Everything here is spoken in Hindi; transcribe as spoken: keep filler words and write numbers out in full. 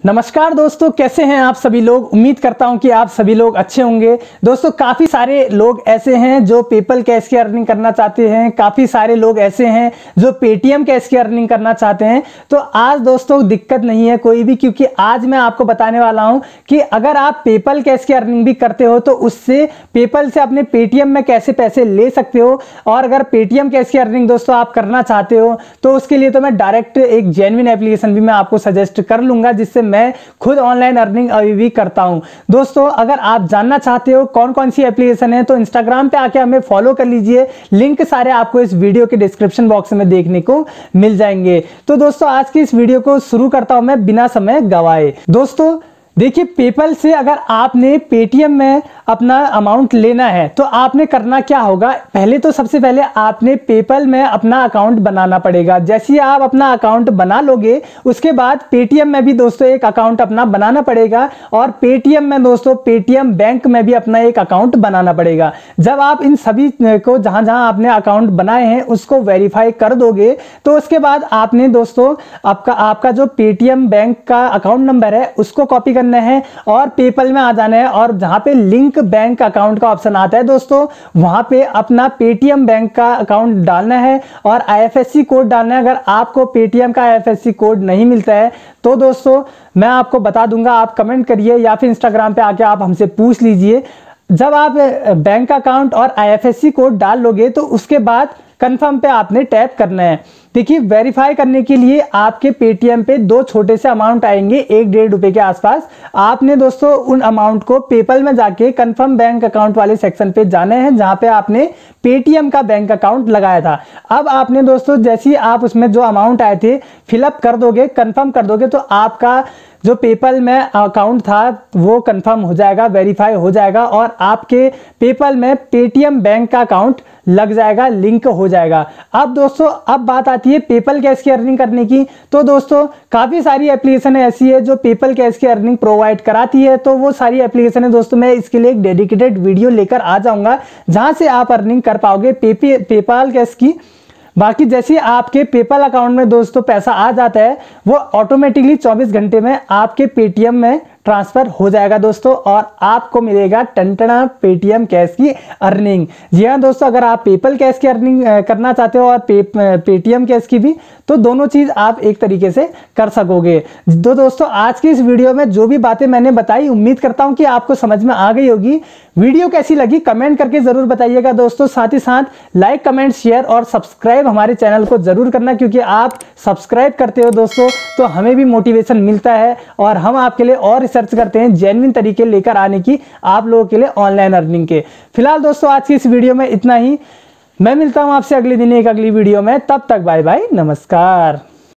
नमस्कार दोस्तों, कैसे हैं आप सभी लोग। उम्मीद करता हूं कि आप सभी लोग अच्छे होंगे। दोस्तों काफ़ी सारे लोग ऐसे हैं जो पेपल कैश की अर्निंग करना चाहते हैं, काफ़ी सारे लोग ऐसे हैं जो पेटीएम कैश की अर्निंग करना चाहते हैं। तो आज दोस्तों दिक्कत नहीं है कोई भी, क्योंकि आज मैं आपको बताने वाला हूं कि अगर आप पेपल कैश की अर्निंग भी करते हो तो उससे पेपल से अपने पेटीएम में कैसे पैसे ले सकते हो। और अगर पेटीएम कैश की अर्निंग दोस्तों आप करना चाहते हो तो उसके लिए तो मैं डायरेक्ट एक जेन्युइन एप्लीकेशन भी मैं आपको सजेस्ट कर लूंगा, जिससे मैं खुद ऑनलाइन अर्निंग अभी भी करता हूं। दोस्तों अगर आप जानना चाहते हो कौन कौन सी एप्लीकेशन है तो इंस्टाग्राम पे आके हमें फॉलो कर लीजिए। लिंक सारे आपको इस वीडियो के डिस्क्रिप्शन बॉक्स में देखने को मिल जाएंगे। तो दोस्तों आज की इस वीडियो को शुरू करता हूं मैं बिना समय गवाए। दोस्तों देखिए, पेपल से अगर आपने पेटीएम में अपना अमाउंट लेना है तो आपने करना क्या होगा। पहले तो सबसे पहले आपने पेपल में अपना अकाउंट बनाना पड़ेगा। जैसे ही आप अपना अकाउंट बना लोगे उसके बाद पेटीएम में भी दोस्तों एक अकाउंट अपना बनाना पड़ेगा, और पेटीएम में दोस्तों पेटीएम बैंक में भी अपना एक अकाउंट बनाना पड़ेगा। जब आप इन सभी को जहां जहां आपने अकाउंट बनाए हैं उसको वेरीफाई कर दोगे तो उसके बाद आपने दोस्तों आपका आपका जो पेटीएम बैंक का अकाउंट नंबर है उसको कॉपी करना है और पेपल में आ जाना है, और जहां पे लिंक बैंक अकाउंट का ऑप्शन आता है दोस्तों वहां पे अपना पेटीएम बैंक का अकाउंट डालना है और आईएफएससी कोड डालना है। अगर आपको पेटीएम का आईएफएससी कोड नहीं मिलता है तो दोस्तों मैं आपको बता दूंगा, आप कमेंट करिए या फिर इंस्टाग्राम पे आके आप हमसे पूछ लीजिए। जब आप बैंक अकाउंट और आईएफएससी कोड डाल लोगे तो उसके बाद कंफर्म पे आपने टैप करना है। देखिए, वेरीफाई करने के लिए आपके पेटीएम पे दो छोटे से अमाउंट आएंगे, एक डेढ़ रुपए के आसपास। आपने दोस्तों उन अमाउंट को पेपल में जाके कंफर्म बैंक अकाउंट वाले सेक्शन पे जाना है जहां पे आपने पेटीएम का बैंक अकाउंट लगाया था। अब आपने दोस्तों जैसे ही आप उसमें जो अमाउंट आए थे फिलअप कर दोगे, कंफर्म कर दोगे तो आपका जो पेपल में अकाउंट था वो कंफर्म हो जाएगा, वेरीफाई हो जाएगा और आपके पेपल में पेटीएम बैंक का अकाउंट लग जाएगा, लिंक हो जाएगा। अब दोस्तों अब बात आती है पेपल कैश की अर्निंग करने की। तो दोस्तों काफी सारी एप्लीकेशन ऐसी है जो पेपल कैश की अर्निंग प्रोवाइड कराती है। तो वो सारी एप्लीकेशन है दोस्तों मैं इसके लिए एक डेडिकेटेड वीडियो लेकर आ जाऊंगा जहां से आप अर्निंग कर पाओगे पेपी पेपल कैश की। बाकी जैसे आपके पेपल अकाउंट में दोस्तों पैसा आ जाता है वो ऑटोमेटिकली चौबीस घंटे में आपके पेटीएम में ट्रांसफर हो जाएगा दोस्तों, और आपको मिलेगा टनटना पेटीएम कैश की अर्निंग। जी हाँ दोस्तों, अगर आप पेपल कैश की अर्निंग करना चाहते हो और पे, पेटीएम कैश की भी, तो दोनों चीज आप एक तरीके से कर सकोगे। तो दोस्तों आज की इस वीडियो में जो भी बातें मैंने बताई उम्मीद करता हूं कि आपको समझ में आ गई होगी। वीडियो कैसी लगी कमेंट करके जरूर बताइएगा दोस्तों। साथ ही साथ लाइक, कमेंट, शेयर और सब्सक्राइब हमारे चैनल को जरूर करना, क्योंकि आप सब्सक्राइब करते हो दोस्तों तो हमें भी मोटिवेशन मिलता है और हम आपके लिए और सर्च करते हैं जेन्युइन तरीके लेकर आने की आप लोगों के लिए ऑनलाइन अर्निंग के। फिलहाल दोस्तों आज की इस वीडियो में इतना ही। मैं मिलता हूं आपसे अगले दिन एक अगली वीडियो में। तब तक बाय बाय, नमस्कार।